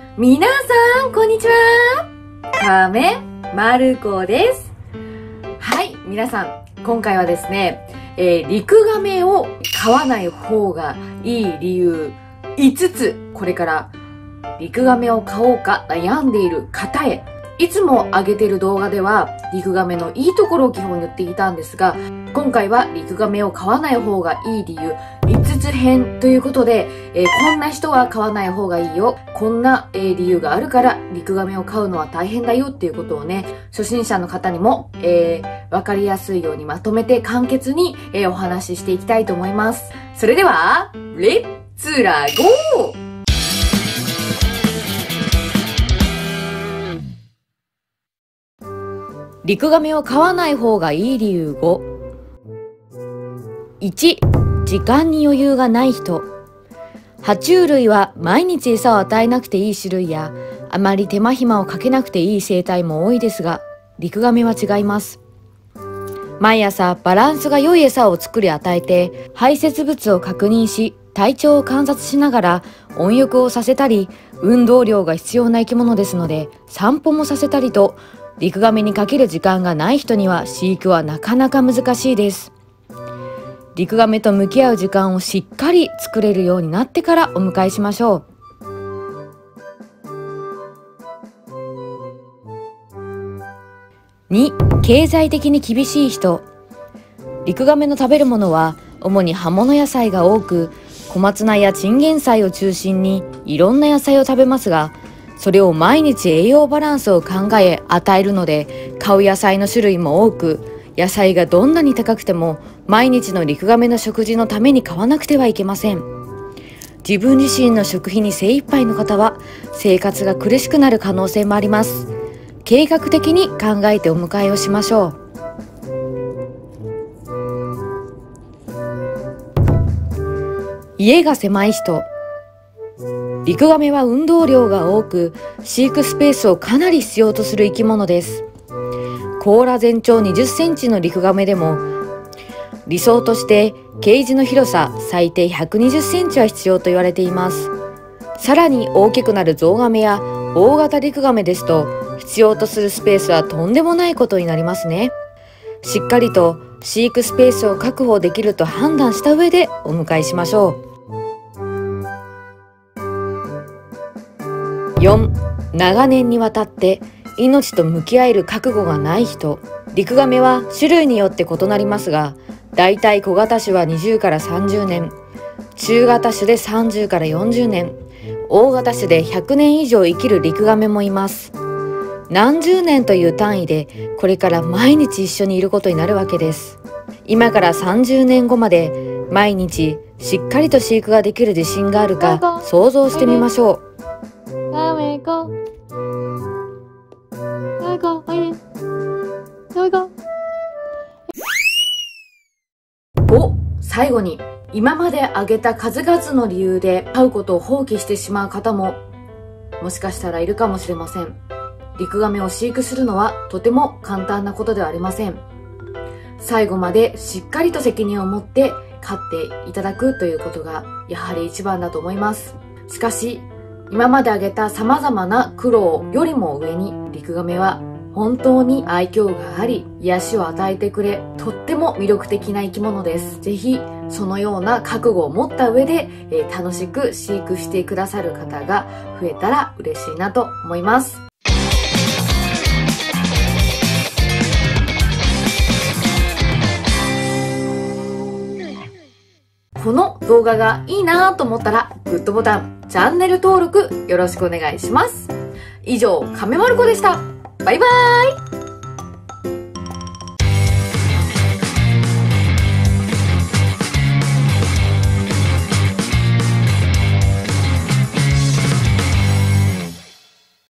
皆さん、こんにちは。亀まるこです。はい、皆さん、今回はですね、リクガメを飼わない方がいい理由5つ、これからリクガメを飼おうか悩んでいる方へ、いつも上げている動画ではリクガメのいいところを基本言っていたんですが、今回はリクガメを飼わない方がいい理由5つ編ということで、こんな人は飼わない方がいいよ、こんな、理由があるからリクガメを飼うのは大変だよっていうことをね、初心者の方にも、わかりやすいようにまとめて簡潔に、お話ししていきたいと思います。それではレッツラゴー。リクガメを飼わない方がいい理由5。1、時間に余裕がない人。爬虫類は毎日餌を与えなくていい種類や、あまり手間暇をかけなくていい生態も多いですが、リクガメは違います。毎朝バランスが良い餌を作り与えて、排泄物を確認し、体調を観察しながら温浴をさせたり、運動量が必要な生き物ですので、散歩もさせたりと、リクガメにかける時間がない人には飼育はなかなか難しいです。リクガメと向き合う時間をしっかり作れるようになってからお迎えしましょう。2、経済的に厳しい人。リクガメの食べるものは主に葉物野菜が多く、小松菜やチンゲン菜を中心にいろんな野菜を食べますが、それを毎日栄養バランスを考え与えるので、買う野菜の種類も多く、野菜がどんなに高くても毎日のリクガメの食事のために買わなくてはいけません。自分自身の食費に精一杯の方は生活が苦しくなる可能性もあります。計画的に考えてお迎えをしましょう。家が狭い人。リクガメは運動量が多く、飼育スペースをかなり必要とする生き物です。甲羅全長20センチのリクガメでも、理想としてケージの広さ最低120センチは必要と言われています。さらに大きくなるゾウガメや大型リクガメですと、必要とするスペースはとんでもないことになりますね。しっかりと飼育スペースを確保できると判断した上でお迎えしましょう。4、長年にわたって命と向き合える覚悟がない人。リクガメは種類によって異なりますが、だいたい小型種は20から30年、中型種で30から40年、大型種で100年以上生きるリクガメもいます。何十年という単位でこれから毎日一緒にいることになるわけです。今から30年後まで毎日しっかりと飼育ができる自信があるか想像してみましょう。5、最後に、今まで挙げた数々の理由で飼うことを放棄してしまう方ももしかしたらいるかもしれません。リクガメを飼育するのはとても簡単なことではありません。最後までしっかりと責任を持って飼っていただくということがやはり一番だと思います。しかし今まで挙げた様々な苦労よりも上に、リクガメは本当に愛嬌があり、癒しを与えてくれ、とっても魅力的な生き物です。ぜひそのような覚悟を持った上で、楽しく飼育してくださる方が増えたら嬉しいなと思います。この動画がいいなと思ったらグッドボタン、チャンネル登録よろしくお願いします。以上、亀まるこでした。バイバーイ。